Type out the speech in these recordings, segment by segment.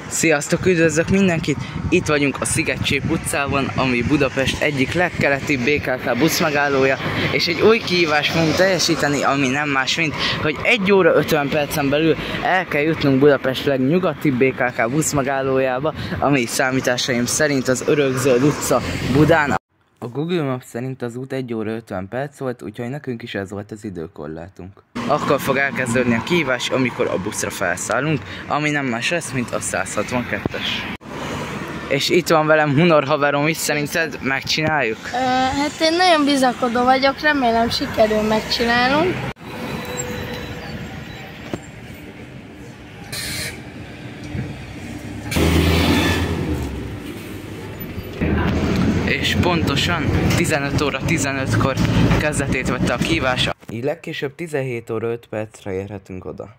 Sziasztok, üdvözlök mindenkit! Itt vagyunk a Szigetcsép utcában, ami Budapest egyik legkeletibb BKK buszmegállója, és egy új kihívást fogunk teljesíteni, ami nem más, mint hogy 1 óra 50 percen belül el kell jutnunk Budapest legnyugatibb BKK buszmegállójába, ami számításaim szerint az Örökzöld utca Budán. A Google Maps szerint az út 1 óra 50 perc volt, úgyhogy nekünk is ez volt az időkorlátunk. Akkor fog elkezdődni a kihívás, amikor a buszra felszállunk, ami nem más lesz, mint a 162-es. És itt van velem Hunor haverom is, szerinted megcsináljuk? Hát én nagyon bizakodó vagyok, remélem sikerül megcsinálnunk. És pontosan 15 óra 15-kor kezdetét vette a kihívás. Így legkésőbb 17 óra 5 percre érhetünk oda.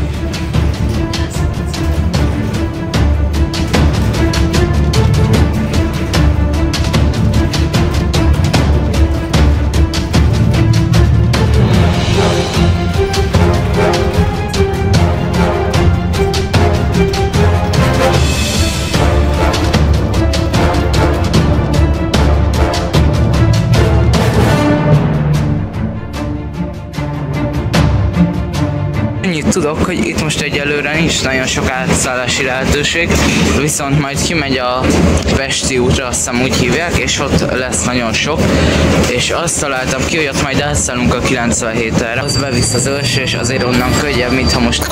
Annyit tudok, hogy itt most egyelőre nincs nagyon sok átszállási lehetőség, viszont majd kimegy a Pesti útra, azt hiszem úgy hívják, és ott lesz nagyon sok, és azt találtam ki, hogy ott majd átszállunk a 97-re. Az bevisz az első, és azért onnan könnyebb, mintha most...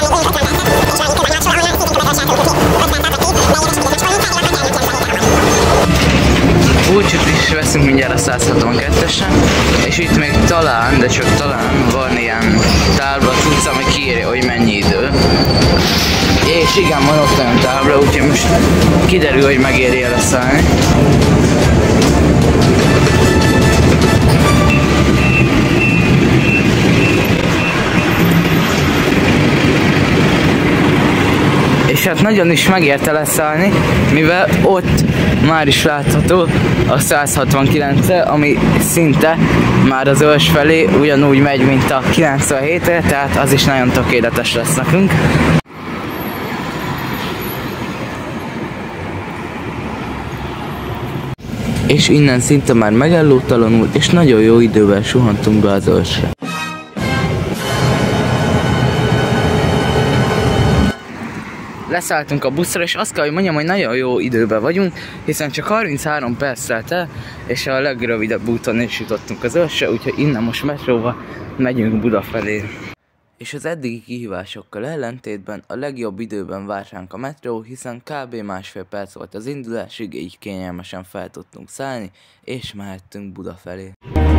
Úgyhogy is veszünk mindjárt a 162-esen, és itt még talán, de csak talán van ilyen tábla tudsz, ami kiírja, hogy mennyi idő. És igen, van ott olyan tábla, úgyhogy most kiderül, hogy megéri el leszállni. És hát nagyon is megérte leszállni, mivel ott már is látható a 169, ami szinte már az Örs felé ugyanúgy megy, mint a 97-re, tehát az is nagyon tökéletes lesz nekünk. És innen szinte már megállótalanul és nagyon jó idővel suhantunk be az Örsre. Leszálltunk a buszra, és azt kell, hogy mondjam, hogy nagyon jó időben vagyunk, hiszen csak 33 perc telt el, és a legrövidebb úton is jutottunk az Örsre, úgyhogy innen most metróval megyünk Buda felé. És az eddigi kihívásokkal ellentétben a legjobb időben várt ránk a metró, hiszen kb. 1,5 perc volt az indulásig, így kényelmesen fel tudtunk szállni, és mehettünk Buda felé.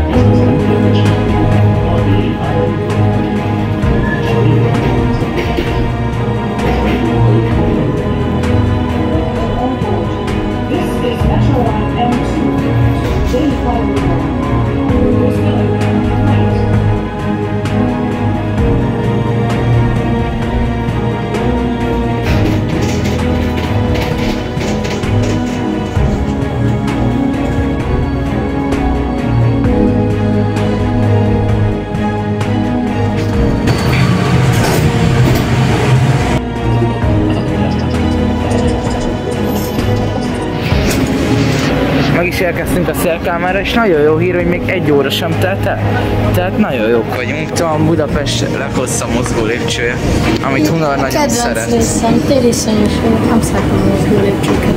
Meg is érkeztünk a Szélkámánra, és nagyon jó hír, hogy még 1 óra sem telt el. Tehát nagyon jók vagyunk. Talán Budapest leghosszabb mozgó lépcsője, amit Hunor nagyon szeret. Kedvenc részem, tériszonyos vagyok, nem szeretem mozgó lépcsőket.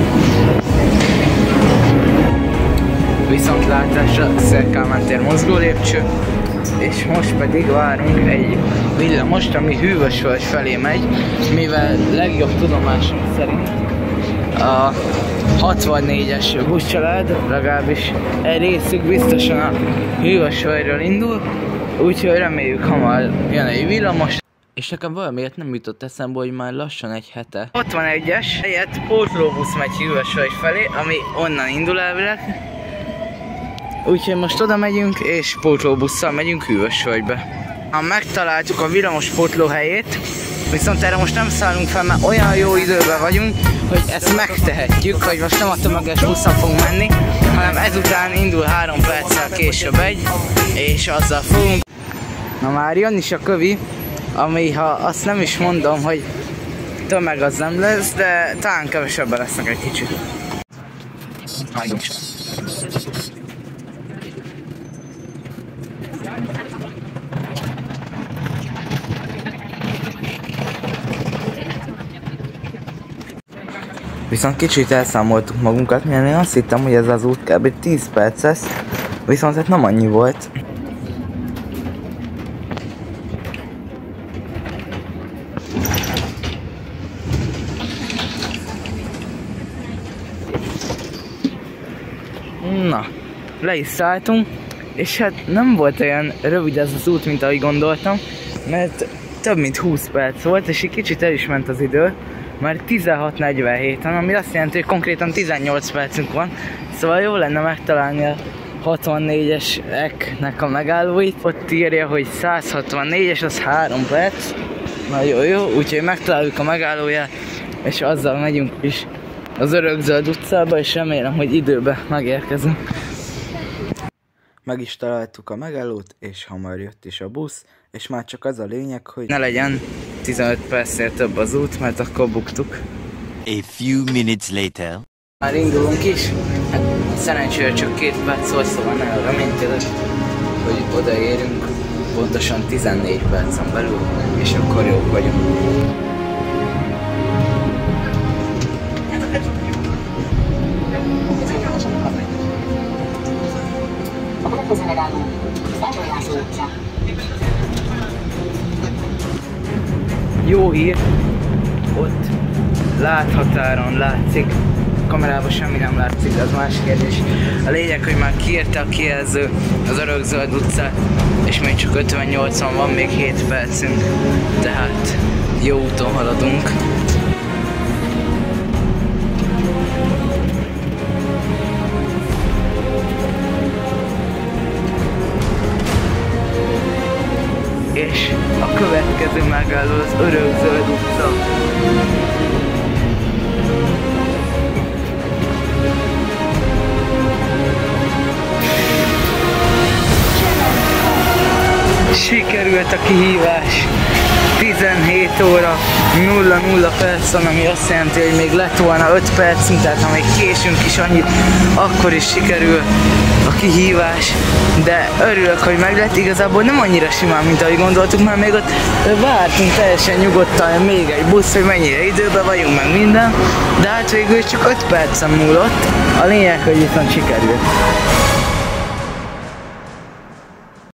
Viszontlátásra Szélkámán tér mozgó lépcső, és most pedig várunk egy villamost, ami Hűvösvölgy felé megy, mivel legjobb tudomásom szerint a 64-es buszcsalád, legalábbis egy részük biztosan a Hűvösvölgyről indul, úgyhogy reméljük hamar jön egy villamos. És nekem valamiért nem jutott eszembe, hogy már lassan egy hete 61-es helyett pótlóbusz megy Hűvösvölgy felé, ami onnan indul elvileg. Úgyhogy most oda megyünk, és pótlóbusszal megyünk Hűvösvölgybe. Megtaláltuk a villamos pótlóhelyét, viszont erre most nem szállunk fel, mert olyan jó időben vagyunk, hogy ezt megtehetjük, hogy most nem a tömeges buszon fogunk menni, hanem ezután indul 3 perccel később és azzal fogunk. Na már jön is a kövi, ami ha azt nem is mondom, hogy tömeg az nem lesz, de talán kevesebben lesznek egy kicsit. Viszont kicsit elszámoltuk magunkat, mert én azt hittem, hogy ez az út kb. 10 perc lesz, viszont ez nem annyi volt. Na, le is szálltunk, és hát nem volt olyan rövid ez az út, mint ahogy gondoltam, mert több mint 20 perc volt, és egy kicsit el is ment az idő, már 16:47-en, ami azt jelenti, hogy konkrétan 18 percünk van, szóval jó lenne megtalálni a 64-eseknek a megállóit. Ott írja, hogy 164-es, az 3 perc, nagyon jó, úgyhogy megtaláljuk a megállóját, és azzal megyünk is az Örökzöld utcába, és remélem, hogy időben megérkezünk. Meg is találtuk a megállót, és hamar jött is a busz, és már csak az a lényeg, hogy ne legyen 15 percnél több az út, mert akkor buktuk. A few minutes later. Már indulunk is, hát szerencsére csak 2 perc volt, szóval nagyon reménykedek, hogy odaérünk pontosan 14 percen belül, és akkor jók vagyunk. Jó hír, ott láthatáron látszik, kamerában semmi nem látszik, az más kérdés. A lényeg, hogy már kiírta a kijelző az Örökzöld utcát, és még csak 58-on van, még 7 percünk, tehát jó úton haladunk. És a következő megálló az Örökzöld utca. Sikerült a kihívás. 17 óra 00 perc van, ami azt jelenti, hogy még lett volna 5 percünk, tehát ha még késünk is annyit, akkor is sikerül a kihívás. De örülök, hogy meg lett, igazából nem annyira simán, mint ahogy gondoltuk, mert még ott vártunk teljesen nyugodtan még egy busz, hogy mennyire időben vagyunk, meg minden, de hát végül csak 5 percen múlott. A lényeg, hogy viszont sikerült.